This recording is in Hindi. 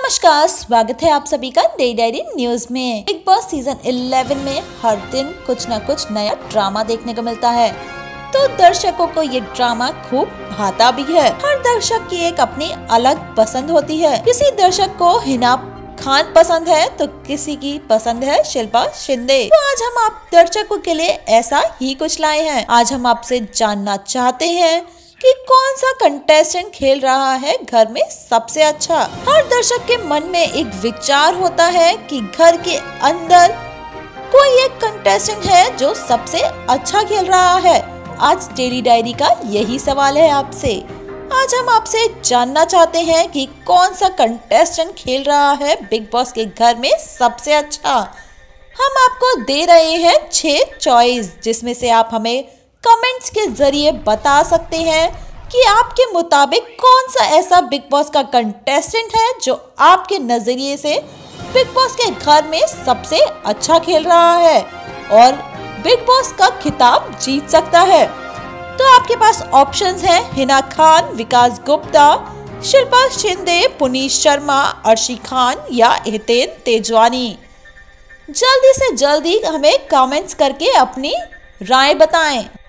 नमस्कार, स्वागत है आप सभी का डे डायरी न्यूज में। बिग बॉस सीजन 11 में हर दिन कुछ न कुछ नया ड्रामा देखने को मिलता है, तो दर्शकों को ये ड्रामा खूब भाता भी है। हर दर्शक की एक अपनी अलग पसंद होती है। किसी दर्शक को हिना खान पसंद है तो किसी की पसंद है शिल्पा शिंदे। तो आज हम आप दर्शकों के लिए ऐसा ही कुछ लाए हैं। आज हम आपसे जानना चाहते हैं कि कौन सा कंटेस्टेंट खेल रहा है घर में सबसे अच्छा। हर दर्शक के मन में एक विचार होता है कि घर के अंदर कोई एक कंटेस्टेंट है जो सबसे अच्छा खेल रहा है। आज डेली डायरी का यही सवाल है आपसे। आज हम आपसे जानना चाहते हैं कि कौन सा कंटेस्टेंट खेल रहा है बिग बॉस के घर में सबसे अच्छा। हम आपको दे रहे हैं 6 चॉइस, जिसमें से आप हमें कमेंट्स के जरिए बता सकते हैं कि आपके मुताबिक कौन सा ऐसा बिग बॉस का कंटेस्टेंट है जो आपके नजरिए से बिग बॉस के घर में सबसे अच्छा खेल रहा है और बिग बॉस का खिताब जीत सकता है। तो आपके पास ऑप्शंस हैं हिना खान, विकास गुप्ता, शिल्पा शिंदे, पुनीत शर्मा, अर्शी खान या हितेन तेजवानी। जल्दी से जल्दी हमें कमेंट्स करके अपनी राय बताएं।